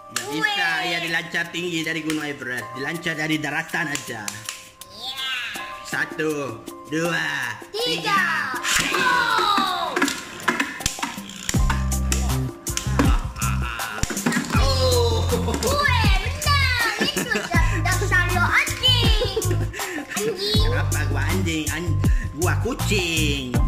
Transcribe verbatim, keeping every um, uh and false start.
Nggak bisa, ya dilancar tinggi dari Gunung Everest. Dilancar dari daratan aja. Satu, dua, tiga. Oh! Gue menang. Itu dasar lo anjing. Anjing. Kenapa gua anjing? An gua kucing.